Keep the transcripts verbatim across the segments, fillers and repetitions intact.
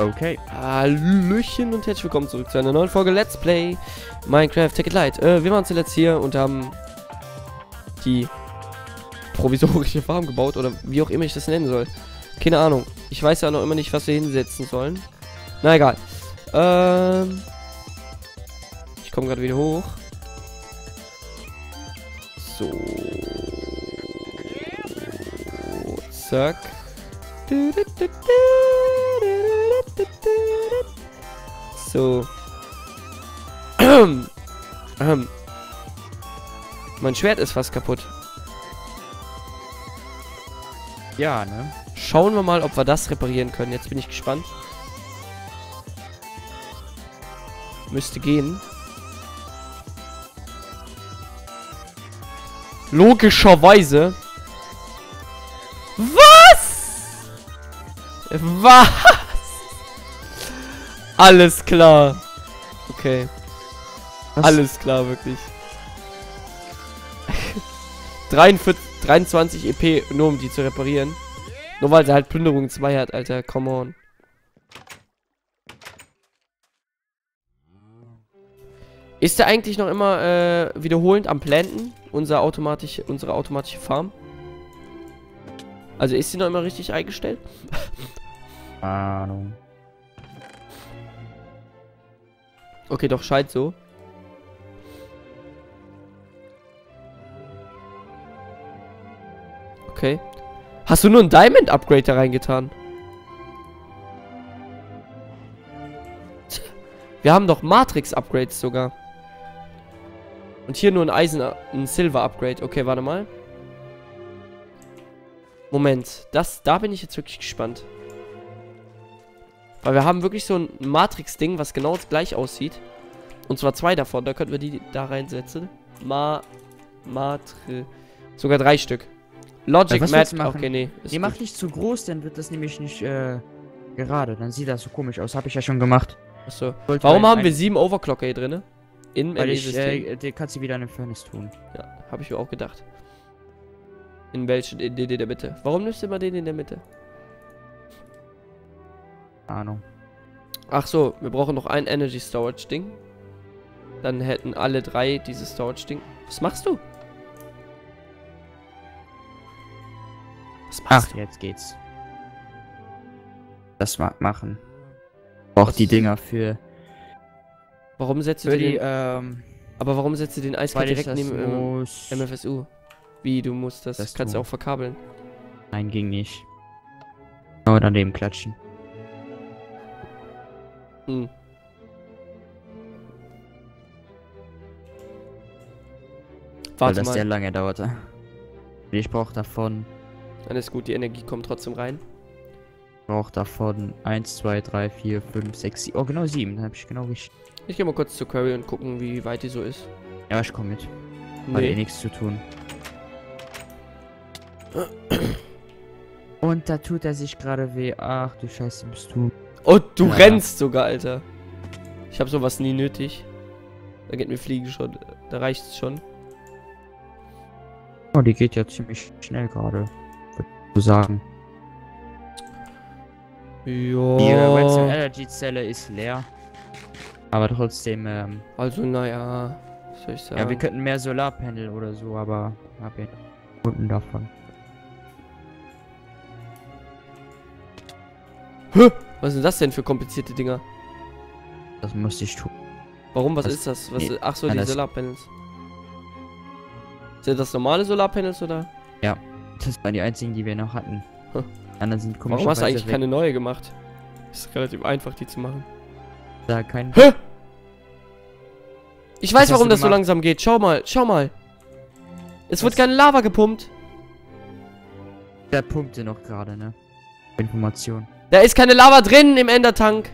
Okay. Hallöchen und herzlich willkommen zurück zu einer neuen Folge Let's Play Minecraft Take It Light. Äh, wir waren zuletzt hier und haben die provisorische Farm gebaut oder wie auch immer ich das nennen soll. Keine Ahnung. Ich weiß ja noch immer nicht, was wir hinsetzen sollen. Na egal. Ähm, ich komme gerade wieder hoch. So. Zack. So. Mein Schwert ist fast kaputt. Ja, ne? Schauen wir mal, ob wir das reparieren können. Jetzt bin ich gespannt. Müsste gehen. Logischerweise. Was? Was? Alles klar. Okay. Was? Alles klar, wirklich. dreiundvierzig, dreiundzwanzig E P, nur um die zu reparieren. Nur weil sie halt Plünderung zwei hat, Alter. Come on. Ist der eigentlich noch immer äh, wiederholend am Planten? Unser automatisch, unsere automatische Farm? Also ist sie noch immer richtig eingestellt? Ahnung. Okay, doch, scheint so. Okay. Hast du nur ein Diamond-Upgrade da reingetan? Wir haben doch Matrix-Upgrades sogar. Und hier nur ein Eisen, ein Silver-Upgrade. Okay, warte mal. Moment, das, da bin ich jetzt wirklich gespannt. Weil wir haben wirklich so ein Matrix-Ding, was genau gleich aussieht. Und zwar zwei davon, da könnten wir die da reinsetzen. Ma... Matrix... Sogar drei Stück. Logic, ja, Math... Okay, nee. Die macht nicht zu groß, dann wird das nämlich nicht, äh, gerade. Dann sieht das so komisch aus. Habe ich ja schon gemacht. Achso. Warum haben wir sieben Overclocker hier drin? In Weil ich, äh, den kannst du wieder in eine Furnace tun. Ja, habe ich mir auch gedacht. In welchen? In den in der Mitte. Warum nimmst du immer den in der Mitte? Ahnung. Ach so, wir brauchen noch ein Energy Storage Ding. Dann hätten alle drei dieses Storage Ding. Was machst du? Was machst Ach, du? Jetzt geht's. Das ma machen. Auch die Dinger für. Warum setzt du die, den? Ähm, aber warum setzt du den Eiskalt direkt neben ähm, M F S U? Wie, du musst das, das kannst du auch verkabeln. Nein, ging nicht. Nur daneben klatschen. Hm. Warte Weil das mal. sehr lange dauerte. Ich brauche davon. Alles gut, die Energie kommt trotzdem rein. Ich brauche davon eins, zwei, drei, vier, fünf, sechs, sieben. Oh, genau sieben. Da habe ich genau richtig. Ich gehe mal kurz zu Curry und gucken, wie weit die so ist. Ja, ich komme mit. Nee. Hat eh nichts zu tun. Und da tut er sich gerade weh. Ach du Scheiße, bist du. Oh, du ja. rennst sogar, Alter. Ich habe sowas nie nötig. Da geht mir Fliegen schon. Da reicht es schon. Oh, die geht ja ziemlich schnell gerade. Würde ich sagen. Ja. Die Redstone Energy Zelle ist leer. Aber trotzdem, ähm. Also, naja. Was soll ich sagen? Ja, wir könnten mehr Solarpanel oder so, aber hab ja Kunden davon. Hä? Was sind das denn für komplizierte Dinger? Das musste ich tun. Warum? Was das, ist das? Was nee, ist, ach so, nein, die Solarpanels. Sind das normale Solarpanels oder? Ja, das waren die einzigen, die wir noch hatten. Huh. Die anderen sind komisch. Warum hast du eigentlich keine neue gemacht? Ist relativ einfach, die zu machen. Da kein. Hä? Ich weiß, warum das so langsam geht. Schau mal, schau mal. Es wird keine Lava gepumpt. Der Punkte noch gerade, ne? Information. Da ist keine Lava drin im Endertank.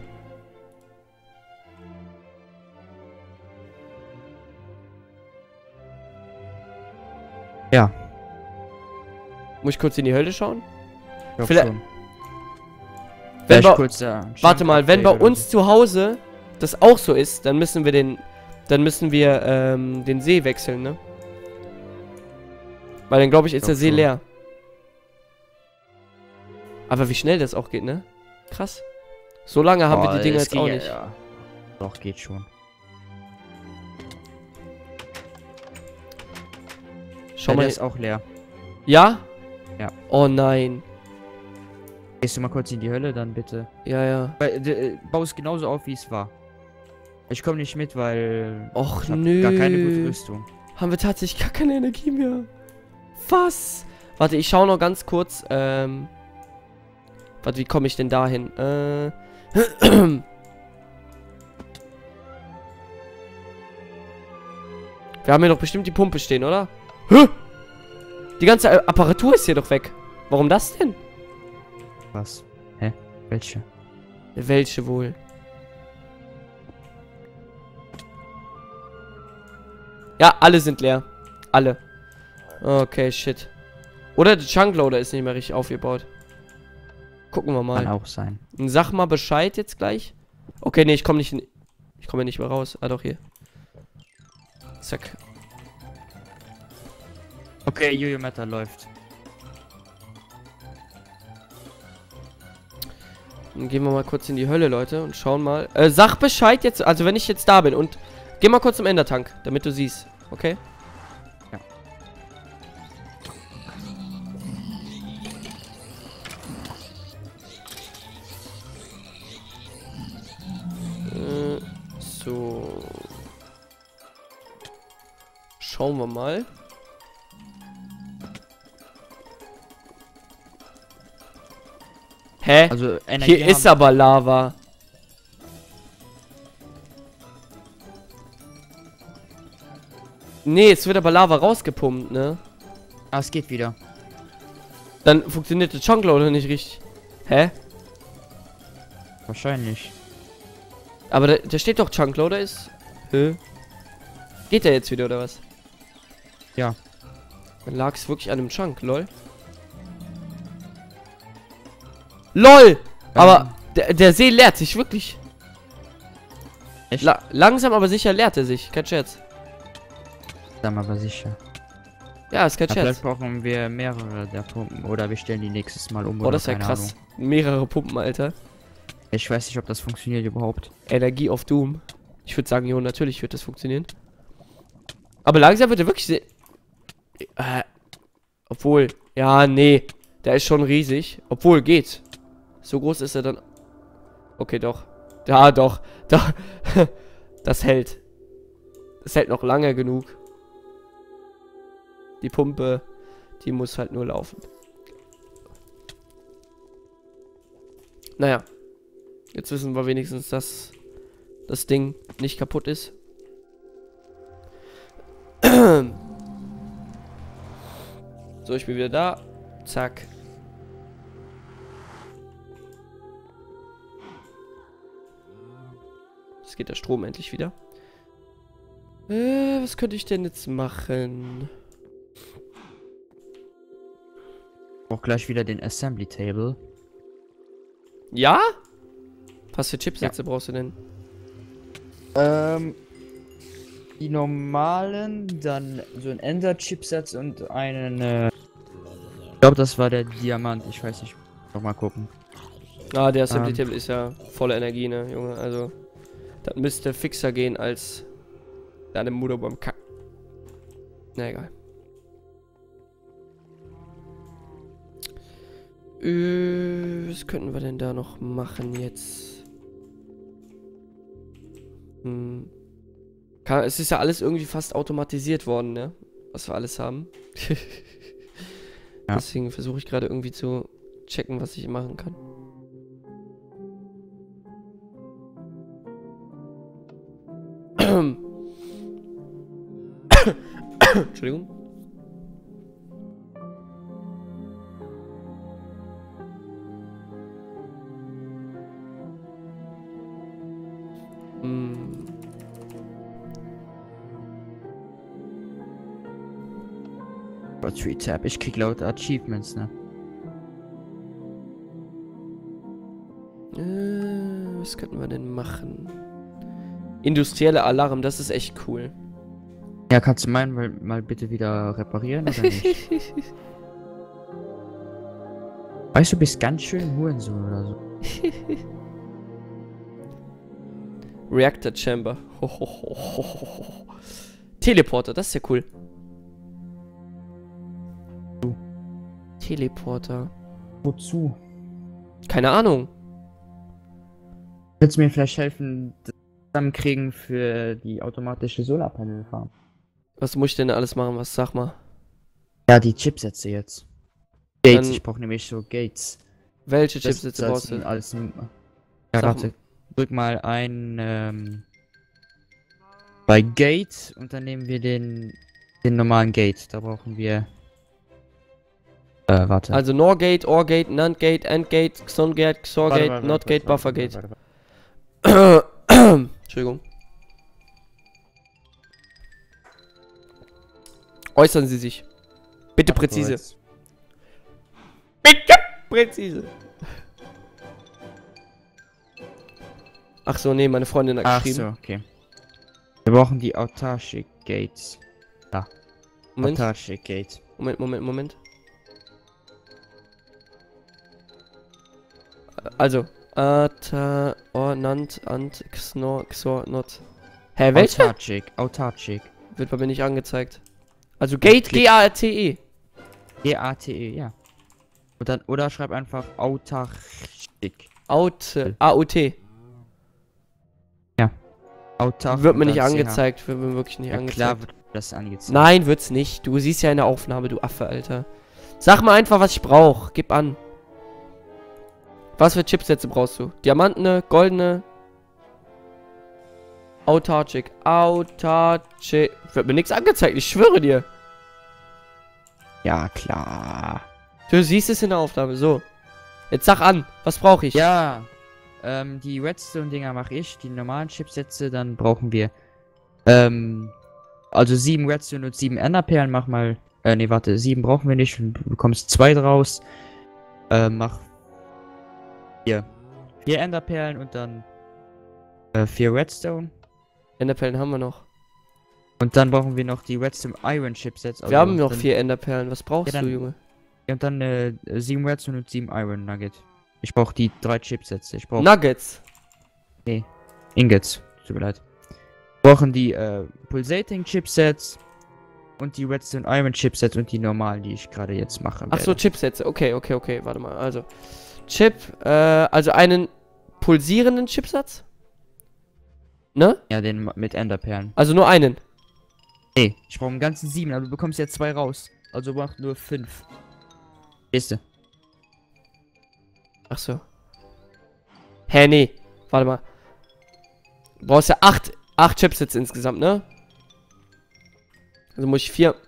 Ja. Muss ich kurz in die Hölle schauen? Ich Vielleicht. schon. Wenn bei, kurz, äh, warte mal, wenn bei uns so. zu Hause das auch so ist, dann müssen wir den, dann müssen wir ähm, den See wechseln, ne? Weil dann glaube ich, ist der See leer. Aber wie schnell das auch geht, ne? Krass. So lange haben Boah, wir die Dinger es jetzt ging auch ja- nicht. Ja. Doch, geht schon. Schau Ja, mal. der ist auch leer. Ja? Ja. Oh nein. Gehst du mal kurz in die Hölle, dann bitte. Ja, ja. Weil, äh, bau es genauso auf, wie es war. Ich komme nicht mit, weil Och ich hab nö. gar keine gute Rüstung. Haben wir tatsächlich gar keine Energie mehr. Was? Warte, ich schaue noch ganz kurz. Ähm. Warte, wie komme ich denn dahin? Äh. Wir haben hier doch bestimmt die Pumpe stehen, oder? Hä? Die ganze äh, Apparatur ist hier doch weg. Warum das denn? Was? Hä? Welche? Welche wohl? Ja, alle sind leer. Alle. Okay, shit. Oder der Chunkloader ist nicht mehr richtig aufgebaut. Gucken wir mal. Kann auch sein. Sag mal Bescheid jetzt gleich. Okay, nee, ich komme nicht in... Ich komme nicht mehr raus. Ah, doch, hier. Zack. Okay, Jojo Metal läuft. Dann gehen wir mal kurz in die Hölle, Leute, und schauen mal. Äh, sag Bescheid jetzt, also wenn ich jetzt da bin und... Geh mal kurz zum Endertank, damit du siehst. Okay? Ja. Äh, so. Schauen wir mal. Hä? Also Energie Hier ist haben- aber Lava. Nee, es wird aber Lava rausgepumpt, ne? Ah, es geht wieder. Dann funktioniert der Chunkloader nicht richtig. Hä? Wahrscheinlich. Aber da, da steht doch Chunkloader ist... Hä? Geht der jetzt wieder, oder was? Ja. Dann lag es wirklich an dem Chunk, lol. LOL! Aber der, der See leert sich wirklich. Echt? La langsam aber sicher leert er sich. Kein Scherz. Dann aber sicher. Ja, ist kein Ja, Scherz. vielleicht brauchen wir mehrere der Pumpen oder wir stellen die nächstes Mal um. Oh, oder das ist ja keine krass. Ahnung. Mehrere Pumpen, Alter. Ich weiß nicht, ob das funktioniert überhaupt. Energie auf Doom. Ich würde sagen, jo, natürlich wird das funktionieren. Aber langsam wird er wirklich sehr... Äh, obwohl... Ja, nee. Der ist schon riesig. Obwohl, geht. So groß ist er dann... Okay, doch. Ja, doch. Da. Das hält. Das hält noch lange genug. Die Pumpe, die muss halt nur laufen. Naja. Jetzt wissen wir wenigstens, dass das Ding nicht kaputt ist. So, ich bin wieder da. Zack. Jetzt geht der Strom endlich wieder. Äh, was könnte ich denn jetzt machen? Auch gleich wieder den Assembly Table. Ja? Was für Chipsätze brauchst du denn? Ähm, die normalen, dann so ein Ender-Chipsatz und einen, äh, ich glaube, das war der Diamant, ich weiß nicht, noch mal gucken. Ah, der Assembly Ähm. Table ist ja voller Energie, ne, Junge, also das müsste fixer gehen als deine Mutter beim Kacken. Na egal. Äh, was könnten wir denn da noch machen jetzt? Hm. Kann, es ist ja alles irgendwie fast automatisiert worden, ne? Was wir alles haben. Ja. Deswegen versuche ich gerade irgendwie zu checken, was ich machen kann. Entschuldigung. Hm. Battery Tab, ich krieg laut Achievements, ne? Äh, was könnten wir denn machen? Industrielle Alarm, das ist echt cool. Ja, kannst du meinen mal, mal bitte wieder reparieren oder nicht? Weißt du, du bist ganz schön Hurensohn oder so. Reactor Chamber. Ho, ho, ho, ho, ho. Teleporter, das ist ja cool. Teleporter. Wozu? Keine Ahnung. Willst du mir vielleicht helfen, das zusammenkriegen für die automatische Solarpanelfarm? Was muss ich denn alles machen? Was sag mal? Ja, die Chipsätze jetzt. Gates, Dann- ich brauche nämlich so Gates. Welche Das- Chipsätze das brauchst du? Als, ja, Sag warte. Drück mal ein ähm, bei Gate und dann nehmen wir den den normalen Gate. Da brauchen wir äh, warte. Also Nor Gate, Or Gate, Nand Gate, End Gate, Xon Gate, Xor Warte, Gate, warte, Not warte, Gate, warte, Buffer warte, Gate. warte, warte. Entschuldigung. Äußern Sie sich. Bitte Ach, präzise. Kreuz. Bitte präzise. Ach so, nee, meine Freundin hat Ach geschrieben. so, okay. Wir brauchen die Autarchic Gates. Moment, Autarchic Gate. Moment, Moment, Moment. Also, Ata, Or, Nant, Ant, Xnor, Xor, Not. Hä, welche? Autarchic, Autarchic. Wird bei mir nicht angezeigt. Also Gate, Klick. G A T E. G A T E, ja. Und dann, oder schreib einfach Autarchic. Out, A U T. Autarch. Wird mir und nicht dann C H. angezeigt, wird mir wirklich nicht Ja, angezeigt. klar wird das angezeigt. Nein, wird's nicht. Du siehst ja in der Aufnahme, du Affe, Alter. Sag mal einfach, was ich brauche. Gib an. Was für Chipsätze brauchst du? Diamantene, goldene. Autarchic. Autarchic. Wird mir nichts angezeigt, ich schwöre dir. Ja, klar. Du siehst es in der Aufnahme, so. Jetzt sag an, was brauche ich? Ja. Ähm, die Redstone-Dinger mache ich. Die normalen Chipsätze, dann brauchen wir. Ähm. Also sieben Redstone und sieben Enderperlen. Mach mal. Äh, nee, warte. Sieben brauchen wir nicht. Du bekommst zwei draus. Äh, mach. Vier. Vier Enderperlen und dann. Äh, vier Redstone. Enderperlen haben wir noch. Und dann brauchen wir noch die Redstone Iron Chipsets. Also wir haben noch dann, vier Enderperlen. Was brauchst Ja, dann- du, Junge? Ja, und dann äh, sieben Redstone und sieben Iron Nugget. Ich brauche die drei Chipsets. Ich brauche Nuggets. Ingots. Tut mir leid. Wir brauchen die äh, Pulsating Chipsets und die Redstone Iron Chipsets und die normalen, die ich gerade jetzt mache. Ach so, werde. Chipsätze. Okay, okay, okay. Warte mal. Also, Chip, äh, also einen pulsierenden Chipsatz? Ne? Ja, den ma- mit Enderperlen. Also nur einen. Nee, ich brauche einen ganzen sieben, aber du bekommst jetzt zwei raus. Also mach nur fünf. Nächste. Ach so. Hä, nee. Warte mal. Du brauchst ja acht, acht Chipsätze insgesamt, ne? Also muss ich vier.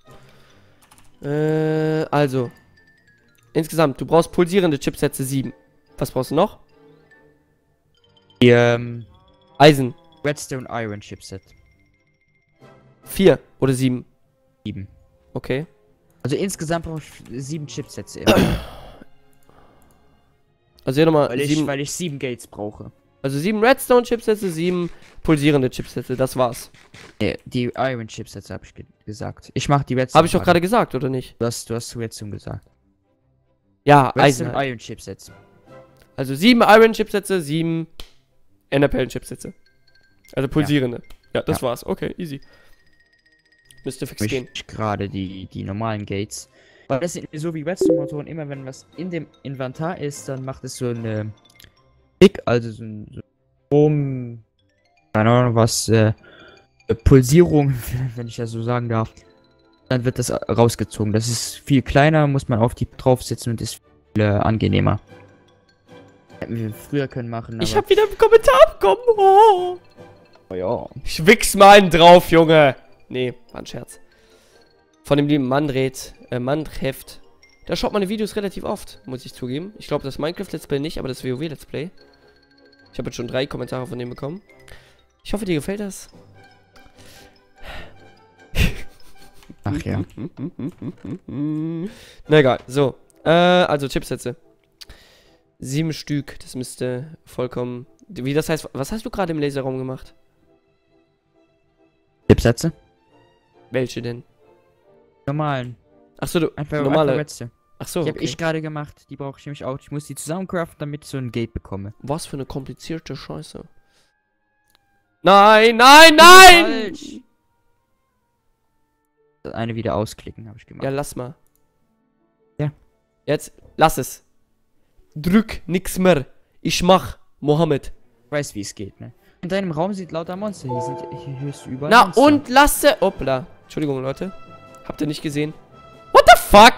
Äh, also. Insgesamt, du brauchst pulsierende Chipsätze sieben. Was brauchst du noch? Die ähm, Eisen. Redstone Iron Chipset. vier oder sieben. sieben. Okay. Also insgesamt brauche ich sieben Chipsets. Also hier nochmal weil, ich, sieben. weil ich sieben Gates brauche. Also sieben Redstone-Chipsätze, sieben pulsierende Chipsätze. Das war's. Nee, die Iron Chipsets habe ich ge gesagt. Ich mache die Redstone. Habe ich doch gerade gesagt, oder nicht? Du hast, du hast Redstone gesagt. Ja, Eisen. Redstone Halt. Iron Chipsets. Also sieben Iron-Chipsätze, sieben Enderperlen-Chipsätze. Also pulsierende. Ja, das Ja. war's. Okay, easy. Müsste fix gehen. Ich gerade die, die normalen Gates. Weil das sind so wie Redstone-Motoren, immer wenn was in dem Inventar ist, dann macht es so eine Tick, also so ein so Strom, keine Ahnung was, äh, Pulsierung, wenn ich das so sagen darf. Dann wird das rausgezogen. Das ist viel kleiner, muss man auf die draufsetzen und ist viel äh, angenehmer. Hätten wir früher können machen, Ich aber- hab wieder einen Kommentar bekommen. Oh. Oh ja. Ich wichs mal einen drauf, Junge. Nee, war ein Scherz. Von dem lieben Mandret, äh, Mandheft. Da schaut meine Videos relativ oft, muss ich zugeben. Ich glaube, das Minecraft Let's Play nicht, aber das WoW Let's Play. Ich habe jetzt schon drei Kommentare von dem bekommen. Ich hoffe, dir gefällt das. Ach ja. Na egal, so. Äh, also Chipsätze. Sieben Stück, das müsste vollkommen... Wie das heißt, was hast du gerade im Laserraum gemacht? Chipsätze? Welche denn? Normalen. Achso, du... Einfach Normale- Einfach Redstone. Achso, Die habe okay. ich gerade gemacht. Die brauche ich nämlich auch. Ich muss die zusammencraften, damit ich so ein Gate bekomme. Was für eine komplizierte Scheiße. Nein, nein, nein! Falsch. Das eine wieder ausklicken, habe ich gemacht. Ja, lass mal. Ja. Jetzt, lass es. Drück nix mehr. Ich mach, Mohammed. Ich weiß, wie es geht, ne? In deinem Raum sind lauter Monster. Hier sind hier hörst du überall Na Monster. und lasse. Hoppla. Entschuldigung, Leute. Habt ihr nicht gesehen? What the fuck?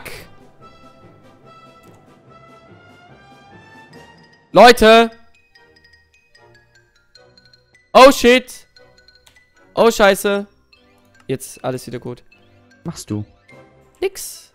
Leute! Oh shit! Oh scheiße! Jetzt alles wieder gut. Machst du? Nix.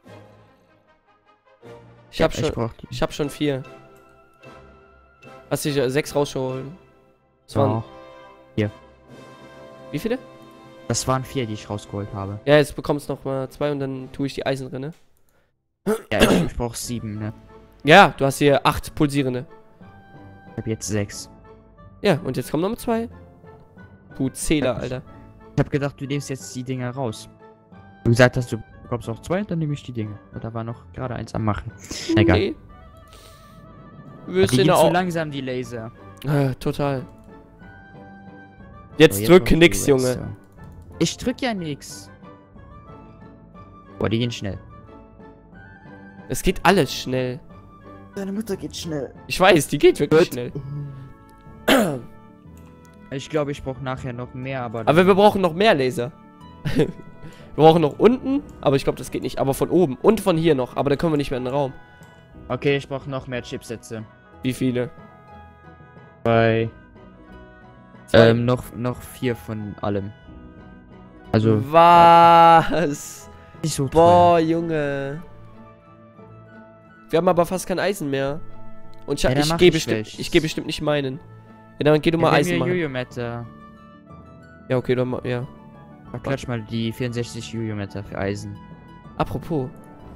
Ich Ja, hab schon. brauch die. Ich hab schon vier. Hast du dich sechs rausgeholt? Das waren. Ja. Wie viele? Das waren vier, die ich rausgeholt habe. Ja, jetzt bekommst du noch mal zwei und dann tue ich die Eisenrinne. Ja, ich, ich brauch sieben, ne? Ja, du hast hier acht pulsierende. Ich hab jetzt sechs. Ja, und jetzt kommen noch mal zwei. Du Zähler, Alter. Ich hab gedacht, du nimmst jetzt die Dinger raus. Du gesagt hast, du bekommst auch zwei, dann nehme ich die Dinge. Und da war noch gerade eins am Machen. Egal. Okay. Die Wirst du gehen zu auch. langsam, die Laser. Äh, total. Jetzt So, drück brauchst du nix, Junge. Redstone. Ich drück ja nix. Boah, die gehen schnell. Es geht alles schnell. Deine Mutter geht schnell. Ich weiß, die geht wirklich Gut. schnell. Ich glaube, ich brauche nachher noch mehr, aber... Aber wir brauchen noch mehr Laser. Wir brauchen noch unten, aber ich glaube, das geht nicht. Aber von oben und von hier noch. Aber da können wir nicht mehr in den Raum. Okay, ich brauche noch mehr Chipsätze. Wie viele? Zwei. Zwei? Ähm, noch, noch vier von allem. Also, Was? nicht so Boah, Junge. Wir haben aber fast kein Eisen mehr. Und ich, Ja, dann ich mach gehe ich bestimmt, welches. ich gehe bestimmt nicht meinen. Ja, dann geh du Ja, mal nimm Eisen mir machen. Jojo-Meter. Ja, okay, dann mal, ja. Verklatsch mal die vierundsechzig Jojo-Meter für Eisen. Apropos.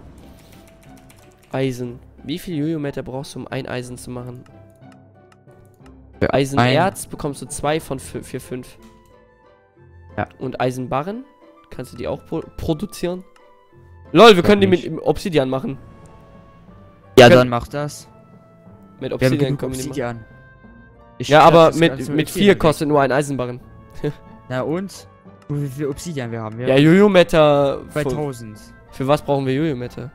Eisen. Wie viel Jojo-Meter brauchst du, um ein Eisen zu machen? Für Eisenerz bekommst du zwei von vier, fünf. Ja. Und Eisenbarren? Kannst du die auch pro produzieren? Lol, wir können die mit nicht. Obsidian machen. Ja, Können- dann mach das. Mit Wir haben Obsidian genug können wir die machen. Obsidian. Ich Ja, schlag aber das mit, Ganze mit vier vier weg. kostet nur ein Eisenbarren. Na und? Wie viel Obsidian wir haben? Wir Ja, haben Jojo-Meter. Für, zweitausend. für was brauchen wir Jojo-Meter?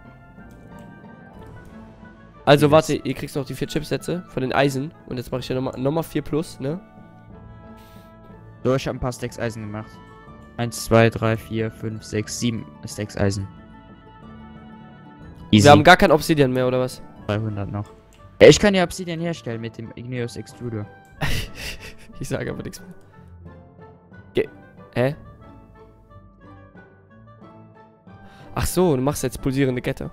Also Vieles. warte, ihr kriegst noch die vier Chipsätze von den Eisen. Und jetzt mache ich ja nochmal noch mal vier plus, ne? So, ich habe ein paar Stacks Eisen gemacht. Eins, zwei, drei, vier, fünf, sechs, sieben Stacks Eisen. Easy. Wir haben gar kein Obsidian mehr, oder was? dreihundert noch. Ja, ich kann ja Obsidian herstellen mit dem Igneous Extruder. Ich sage aber nichts mehr. Ge Hä? Ach so, du machst jetzt pulsierende Kette.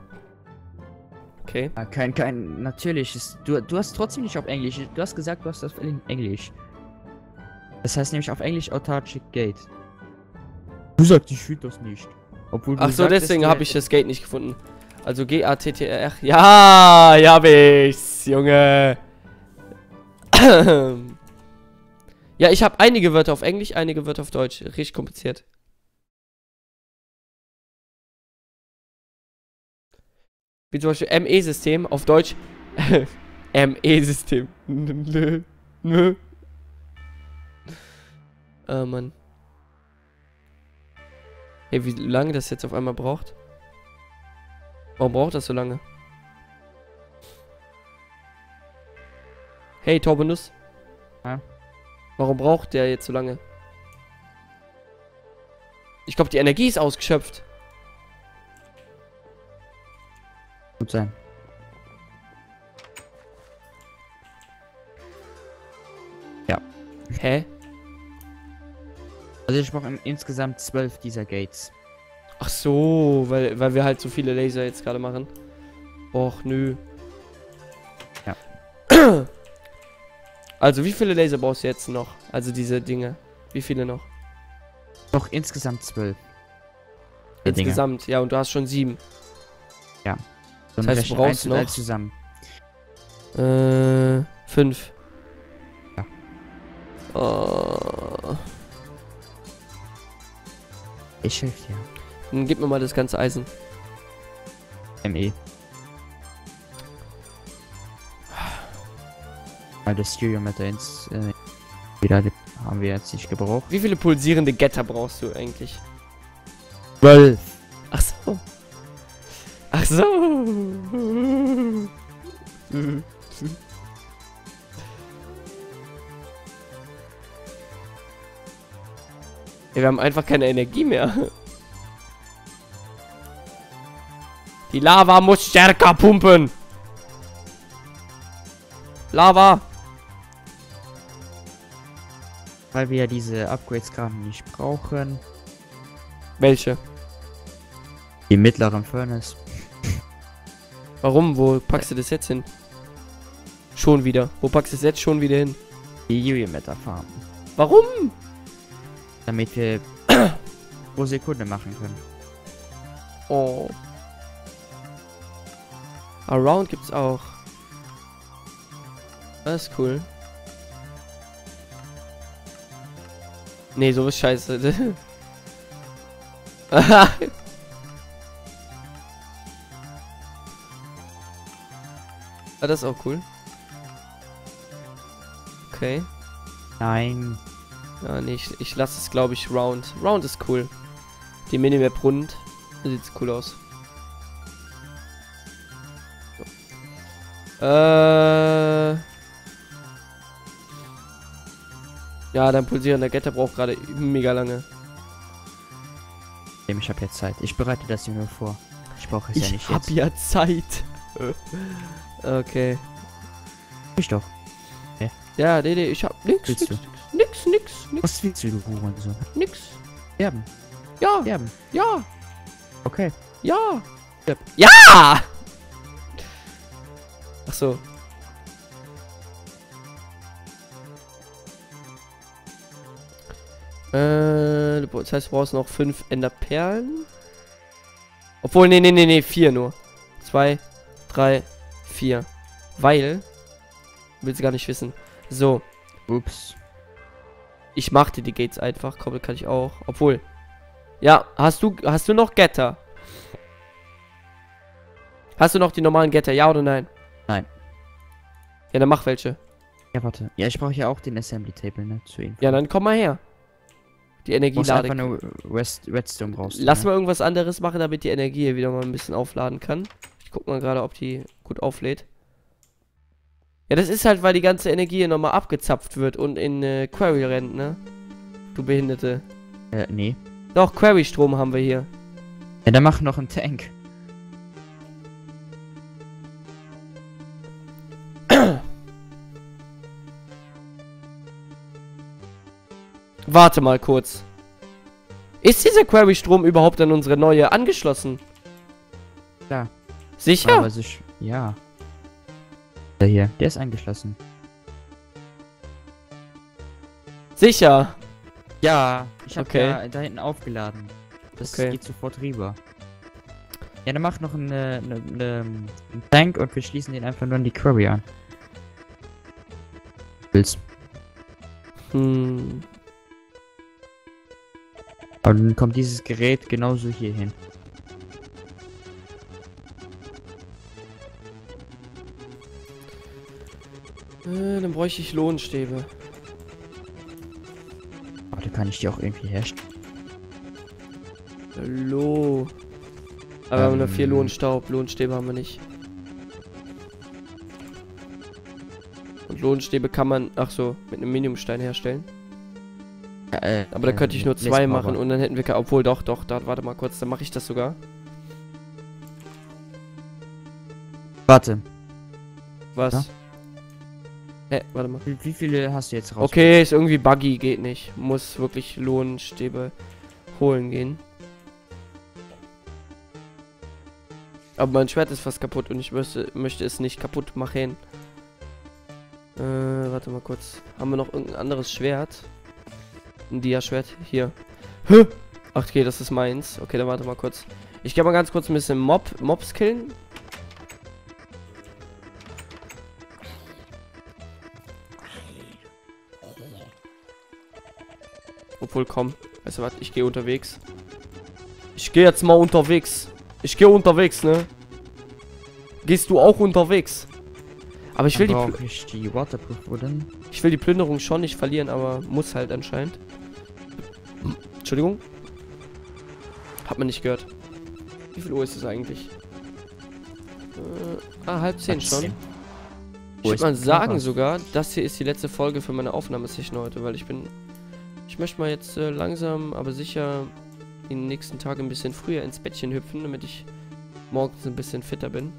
Okay. Ah, kein, kein, natürlich. Ist, du, du hast trotzdem nicht auf Englisch. Du hast gesagt, du hast das in Englisch. Das heißt nämlich auf Englisch Autarchic Gate. Du sagst, ich finde das nicht. Obwohl du Ach so, sagtest, deswegen du habe ich hättest- das Gate nicht gefunden. Also G A T T R. Ja, ja, hab ich's, Junge. Ja, ich habe einige Wörter auf Englisch, einige Wörter auf Deutsch. Richtig kompliziert. Wie zum Beispiel M E-System auf Deutsch. M E-System. Nö. Nö. Oh Mann. Hey, wie lange das jetzt auf einmal braucht? Warum braucht das so lange? Hey, Torbenus. Ja? Warum braucht der jetzt so lange? Ich glaube, die Energie ist ausgeschöpft. Gut sein. Hä? Also ich brauche im- insgesamt zwölf dieser Gates. Ach so, weil, weil wir halt so viele Laser jetzt gerade machen. Och, nö. Ja. Also, wie viele Laser brauchst du jetzt noch? Also diese Dinge. Wie viele noch? Noch insgesamt zwölf. Der Dinge. Insgesamt, ja, und du hast schon sieben. Dann Das heißt, rechnen du brauchst eins und eins noch- zusammen. Äh, fünf. Ja. Oh. Ich helfe dir. Dann gib mir mal das ganze Eisen. M E. Mal das Stereo-Meter ins. Äh, Wieder die haben wir jetzt nicht gebraucht. Wie viele pulsierende Getter brauchst du eigentlich? zwölf. Ach so. Ach so. Wir haben einfach keine Energie mehr. Die Lava muss stärker pumpen. Lava. Weil wir ja diese Upgrades gerade nicht brauchen. Welche? Die mittleren Furnace. Warum? Wo packst du das jetzt hin? Schon wieder. Wo packst du es jetzt schon wieder hin? Die Yugi-Meta farmen. Warum? Damit wir pro Sekunde machen können. Oh. Around gibt's auch. Das ist cool. Nee, so ist scheiße. Ah, das ist auch cool. Okay. Nein. Ja, nee, ich, ich lasse es, glaube ich, Round. Round ist cool. Die Minimap rund. Da sieht's cool aus. So. Äh. Ja, dein pulsierender Getter braucht gerade mega lange. Ich habe jetzt Zeit. Ich bereite das hier nur vor. Ich brauche es ja nicht Ich hab jetzt. ja Zeit. Okay. Ich doch. Ja, nee, nee, ich hab nix, Willst nix, du? nix, nix, nix, Was willst du, du Hurensohn? nix. Sterben. Ja, Sterben. ja, Okay. ja. Ja! Ach so. Äh, das heißt, du brauchst noch fünf Enderperlen. Obwohl, nee, nee, nee, nee, vier nur. Zwei, drei, vier. Weil, willst du gar nicht wissen. So, Ups. ich mach dir die Gates einfach. Koppel kann ich auch. Obwohl, ja, hast du, hast du noch Getter? Hast du noch die normalen Getter, ja oder nein? Nein. Ja, dann mach welche. Ja, warte. Ja, ich brauche ja auch den Assembly Table, ne? Zu ihm. Ja, dann komm mal her. Die Energie Muss lade. einfach nur Rest Redstone brauchst du, Lass ne? mal irgendwas anderes machen, damit die Energie hier wieder mal ein bisschen aufladen kann. Ich guck mal gerade, ob die gut auflädt. Ja, das ist halt, weil die ganze Energie hier nochmal abgezapft wird und in äh, Quarry rennt, ne? Du Behinderte. Äh, nee. Doch, Quarry-Strom haben wir hier. Ja, dann mach noch einen Tank. Warte mal kurz. Ist dieser Quarry-Strom überhaupt an unsere neue angeschlossen? Ja. Sicher? Aber sich, ja. Der hier, der ist angeschlossen. Sicher. Ja, ich habe Okay. ja da hinten aufgeladen. Das Okay. geht sofort rüber. Ja, dann mach noch eine, eine, eine, einen Tank und wir schließen den einfach nur an die Quarry an. Willst. Hm. Aber dann kommt dieses Gerät genauso hier hin. Äh, dann bräuchte ich Lohnstäbe. Warte, kann ich die auch irgendwie herstellen? Hallo. Aber wir haben nur vier Ähm. Lohnstaub. Lohnstäbe haben wir nicht. Und Lohnstäbe kann man, ach so, mit einem Mediumstein herstellen. Ja, äh, Aber da äh, könnte ich nur mit zwei Lespower. machen und dann hätten wir, ke- obwohl doch, doch, da, warte mal kurz, dann mache ich das sogar. Warte, Was? Ja? Hä, warte mal. wie, wie viele hast du jetzt raus? Okay, ist irgendwie buggy, geht nicht. Muss wirklich Lohnstäbe holen gehen. Aber mein Schwert ist fast kaputt und ich möchte, möchte es nicht kaputt machen. Äh, warte mal kurz. Haben wir noch irgendein anderes Schwert? Ein Dia-Schwert? Hier. Hä? Ach, okay, das ist meins. Okay, dann warte mal kurz. Ich gehe mal ganz kurz ein bisschen Mob, Mobs killen. Obwohl, komm. Weißt du was? Ich gehe unterwegs. Ich gehe jetzt mal unterwegs. Ich gehe unterwegs, ne? Gehst du auch unterwegs? Aber ich will die... brauche ich die Waterproof Wooden. Ich will die Plünderung schon nicht verlieren, aber muss halt anscheinend. Entschuldigung. Hat man nicht gehört. Wie viel Uhr ist es eigentlich? Äh, ah, halb zehn schon. Ich würde mal sagen sogar, das hier ist die letzte Folge für meine Aufnahmesession heute, weil ich bin... Ich möchte mal jetzt äh, langsam, aber sicher in den nächsten Tagen ein bisschen früher ins Bettchen hüpfen, damit ich morgens ein bisschen fitter bin.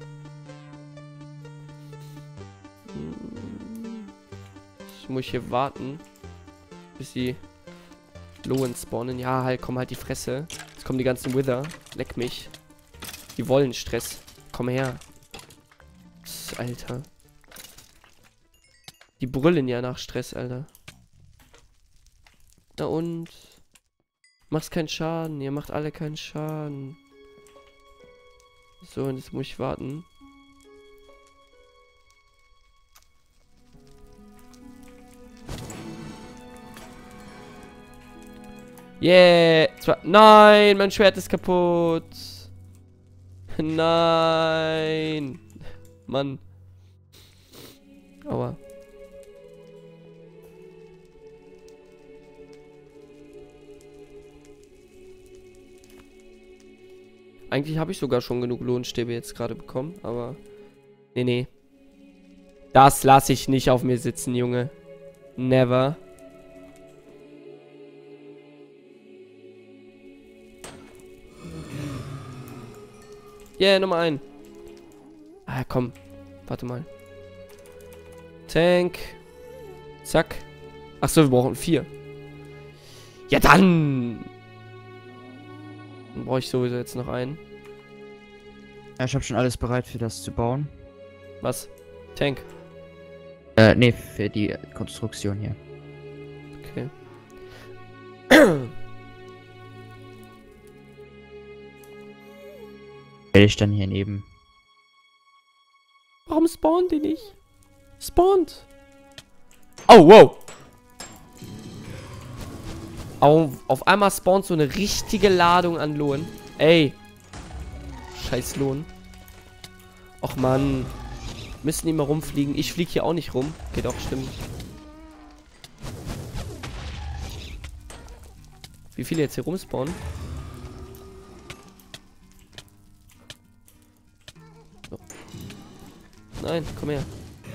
Ich muss hier warten, bis die Lowen spawnen. Ja, halt, komm halt die Fresse. Jetzt kommen die ganzen Wither. Leck mich. Die wollen Stress. Komm her. Pss, Alter. Die brüllen ja nach Stress, Alter. Na und? Machst keinen Schaden. Ihr macht alle keinen Schaden. So, und jetzt muss ich warten. Yeah! Zwar Nein, mein Schwert ist kaputt. Nein. Mann. Aua. Eigentlich habe ich sogar schon genug Lohnstäbe jetzt gerade bekommen, aber... Nee, nee. Das lasse ich nicht auf mir sitzen, Junge. Never. Yeah, Nummer ein. Ah, komm. Warte mal. Tank. Zack. Achso, wir brauchen vier. Ja, dann. Dann brauche ich sowieso jetzt noch einen. Ja, ich habe schon alles bereit für das zu bauen. Was? Tank. Äh, nee, für die Konstruktion hier. Okay. Werde ich dann hier neben. Warum spawnt die nicht? Spawnt. Oh, wow. Auf, auf einmal spawnt so eine richtige Ladung an Lohn. Ey. Scheiß Lohn. Och Mann. Müssen die mal rumfliegen. Ich fliege hier auch nicht rum. Geht auch, stimmt. Wie viele jetzt hier rumspawnen? So. Nein, komm her.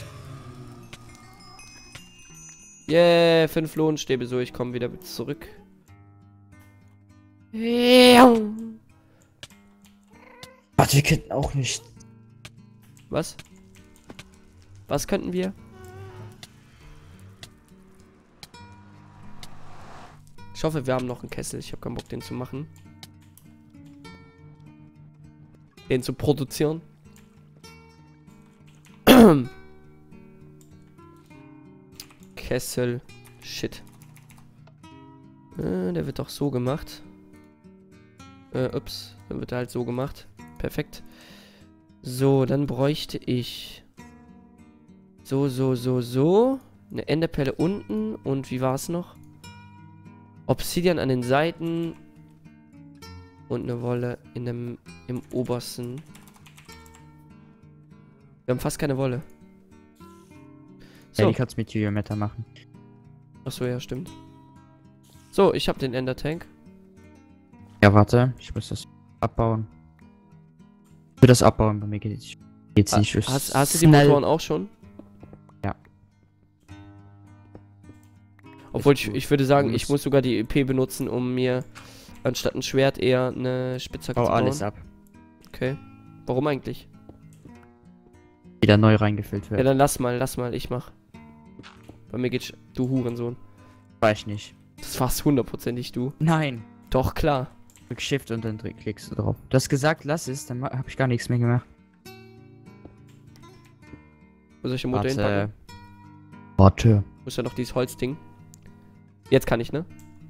Yeah, fünf Lohnstäbe. So, ich komme wieder zurück. Warte, wir könnten auch nicht. Was? Was könnten wir? Ich hoffe, wir haben noch einen Kessel. Ich habe keinen Bock, den zu machen. Den zu produzieren. Kessel. Shit. Äh, der wird doch so gemacht. Äh, ups. Dann wird er halt so gemacht. Perfekt. So, dann bräuchte ich... So, so, so, so. Eine Enderperle unten. Und wie war es noch? Obsidian an den Seiten. Und eine Wolle in dem, im obersten. Wir haben fast keine Wolle. So. Ja, die kannst du mit Geometer machen. Achso, ja, stimmt. So, ich habe den Ender Tank. Ja, warte. Ich muss das abbauen. Für das Abbauen, bei mir geht's, geht's nicht. Ha, hast, hast du die Motoren auch schon? Ja. Obwohl ich, ich würde sagen, ich muss sogar die E P benutzen, um mir anstatt ein Schwert eher eine Spitzhacke zu bauen. alles ab. Okay. Warum eigentlich? Wieder neu reingefüllt wird. Ja, dann lass mal, lass mal, ich mach. Bei mir geht's... Du Hurensohn. Weiß ich nicht. Das warst hundertprozentig du. Nein. Doch, klar. Drück Shift und dann klickst du drauf. Du hast gesagt, lass es, dann habe ich gar nichts mehr gemacht. Wo soll ich den Motor Warte. hinpacken? Warte. Muss ja noch dieses Holzding. Jetzt kann ich, ne?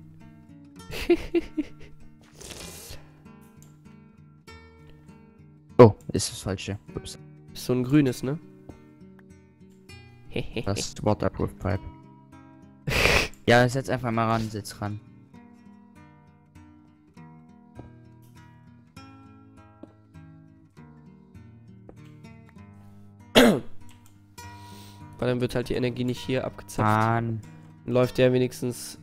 Oh, ist das falsche. Ups. Ist so ein grünes, ne? Das ist Waterproof Pipe. Ja, setz einfach mal ran, sitz ran. Weil dann wird halt die Energie nicht hier abgezapft. Mann. Dann läuft der wenigstens...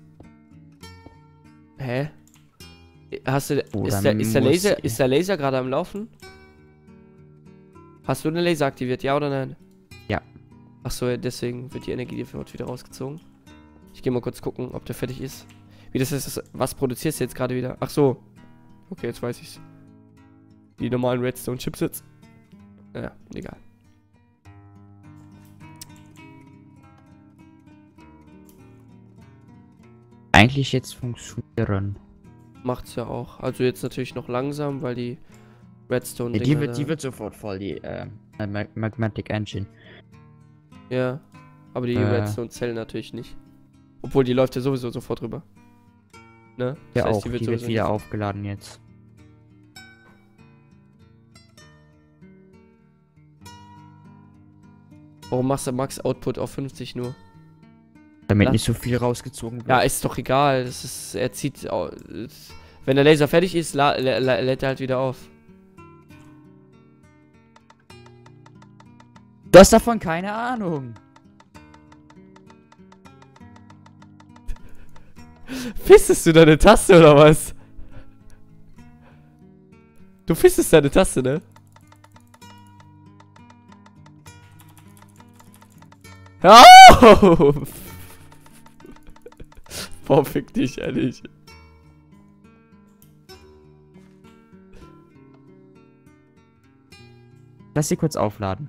Hä? Hast du... Oh, ist, der, ist der muss- Laser... Ist der Laser gerade am Laufen? Hast du den Laser aktiviert, ja oder nein? Ja. Achso, deswegen wird die Energie dafür wieder rausgezogen. Ich gehe mal kurz gucken, ob der fertig ist. Wie das ist, was produzierst du jetzt gerade wieder? Ach so. Okay, jetzt weiß ich's. Die normalen Redstone-Chipsets. Ja, egal. Eigentlich jetzt funktionieren. Macht's ja auch. Also jetzt natürlich noch langsam, weil die Redstone. Ja, die, wird, die wird sofort voll, die äh, Mag Magmatic Engine. Ja. Aber die Äh. Redstone-Zellen natürlich nicht. Obwohl die läuft ja sowieso sofort rüber. Ne? Das Ja, heißt, auch. Die wird, sowieso wieder nicht- aufgeladen jetzt. Warum machst du Max Output auf fünfzig nur? Damit Lass- nicht so viel rausgezogen wird. Ja, ist doch egal. Das ist, er zieht. au- Wenn der Laser fertig ist, la, la, la, lädt er halt wieder auf. Du hast davon keine Ahnung. Fistest du deine Taste oder was? Du fistest deine Taste, ne? Hör auf! Boah, fick dich, ehrlich. Lass sie kurz aufladen.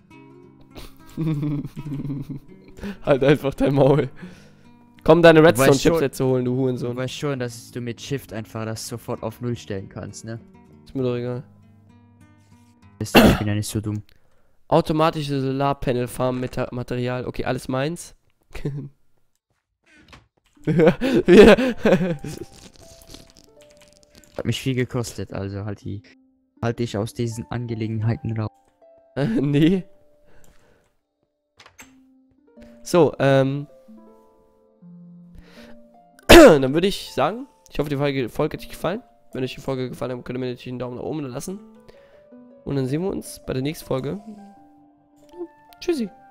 Halt einfach dein Maul. Komm, deine weißt Redstone-Chipsätze holen, du Du Hurensohn. weißt schon, dass du mit Shift einfach das sofort auf Null stellen kannst, ne? Ist mir doch egal. Ich bin ja nicht so dumm. Automatische Solarpanel-Farm-Material. Okay, alles meins. Wir- Hat mich viel gekostet, also halt die. Halte ich aus diesen Angelegenheiten raus. Äh, nee. So, ähm. Dann würde ich sagen, ich hoffe, die Folge, Folge hat euch gefallen. Wenn euch die Folge gefallen hat, könnt ihr mir natürlich einen Daumen nach oben lassen. Und dann sehen wir uns bei der nächsten Folge. Tschüssi.